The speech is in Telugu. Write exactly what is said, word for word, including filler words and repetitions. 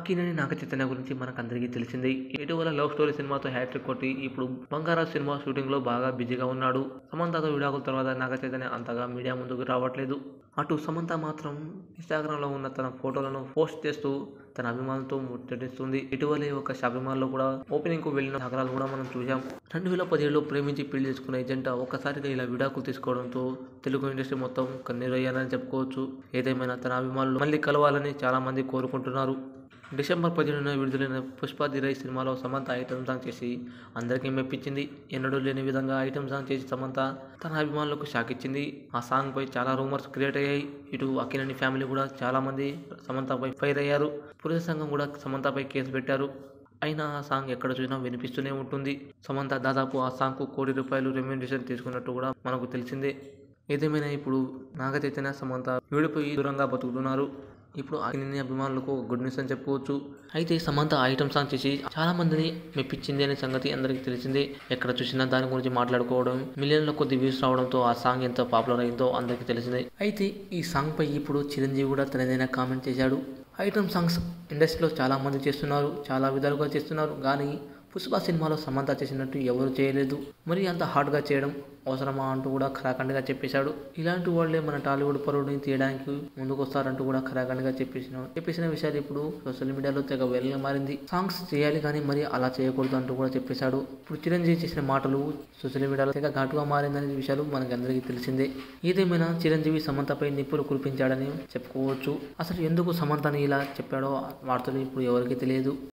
అక్కినేని నాగచైతన్య గురించి మనకందరికీ తెలిసిందే. ఇటీవల 'లవ్ స్టోరీ' సినిమాతో హ్యాట్రిక్ కొట్టి ఇప్పుడు 'బంగారాజు' సినిమా షూటింగ్‌లో బాగా బిజీగా ఉన్నాడు. సమంతతో విడాకుల తర్వాత నాగచైతన్య అంతగా మీడియా ముందుకు రావట్లేదు. అటు సమంత మాత్రం ఇన్‌స్టాగ్రామ్‌లో ఉన్న తన ఫోటోలను పోస్ట్ చేస్తూ తన అభిమానులతో ముచ్చటిస్తుంది. ఇటీవలే ఒక షాపింగ్ మాల్‌లో కూడా ఓపెనింగ్‌కు వెళ్లిన దాఖలాలు కూడా మనం చూశాం. రెండు వేల పదిహేడులో ప్రేమించి పెళ్లి చేసుకున్న ఈ జంట ఒక్కసారిగా ఇలా విడాకులు తీసుకోవడంతో తెలుగు ఇండస్ట్రీ మొత్తం కన్నీరయ్యారని చెప్పుకోవచ్చు. ఏదేమైనా తన అభిమానులు మళ్లీ కలవాలని చాలా మంది కోరుకుంటున్నారు. డిసెంబర్ పదిహేనున విడుదలైన 'పుష్ప ది రైజ్' సినిమాలో సమంత ఐటెం సాంగ్ చేసి అందరికీ మెప్పించింది. ఎన్నడూ లేని విధంగా ఐటెం సాంగ్ చేసి సమంత తన అభిమానులకు షాక్ ఇచ్చింది. ఆ సాంగ్ పై చాలా రూమర్స్ క్రియేట్ అయ్యాయి. ఇటు అక్కినేని ఫ్యామిలీ కూడా చాలా మంది సమంతపై ఫైర్ అయ్యారు. పురుష సంఘం కూడా సమంతపై కేసు పెట్టారు. అయినా ఆ సాంగ్ ఎక్కడ చూసినా వినిపిస్తూనే ఉంటుంది. సమంత దాదాపు ఆ సాంగ్కు కోటి రూపాయలు రెమ్యునరేషన్ తీసుకున్నట్టు కూడా మనకు తెలిసిందే. ఏదేమైనా ఇప్పుడు నాగచైతన్య, సమంత విడిపోయి దూరంగా బతుకుతున్నారు. ఇప్పుడు అక్కినేని అభిమానులకు ఒక గుడ్ న్యూస్ అని చెప్పుకోవచ్చు. అయితే సమంత ఐటెం సాంగ్ చేసి చాలా మందిని మెప్పించింది అనే సంగతి అందరికీ తెలిసిందే. ఎక్కడ చూసినా దాని గురించి మాట్లాడుకోవడం, మిలియన్ల కొద్ది వ్యూస్ రావడంతో ఆ సాంగ్ ఎంత పాపులర్ అయిందో అందరికీ తెలిసిందే. అయితే ఈ సాంగ్ పై ఇప్పుడు చిరంజీవి కూడా తనదైన కామెంట్ చేశాడు. ఐటెం సాంగ్స్ ఇండస్ట్రీలో చాలా మంది చేస్తున్నారు, చాలా విధాలుగా చేస్తున్నారు. కానీ 'పుష్ప' సినిమాలో సమంత చేసినట్టు ఎవరు చేయలేదు. మరి అంత హార్డ్గా చేయడం అవసరమా అంటూ కూడా ఖరాఖండిగా చెప్పేశాడు. ఇలాంటి వాళ్లే మన టాలీవుడ్ పరువుని తీయడానికి ముందుకొస్తారంటూ కూడా ఖరాఖండిగా చెప్పేసిన చెప్పేసిన విషయాలు ఇప్పుడు సోషల్ మీడియాలో తెగ వైరల్గా మారింది. సాంగ్స్ చేయాలి కానీ మరి అలా చేయకూడదు అంటూ కూడా చెప్పేశాడు. ఇప్పుడు చిరంజీవి చేసిన మాటలు సోషల్ మీడియాలో తెగ ఘాటుగా మారిందనే విషయాలు మనకి అందరికీ తెలిసిందే. ఏదేమైనా చిరంజీవి సమంతపై నిప్పులు కురిపించాడని చెప్పుకోవచ్చు. అసలు ఎందుకు సమంతని ఇలా చెప్పాడో వార్తలు ఇప్పుడు ఎవరికీ తెలియదు.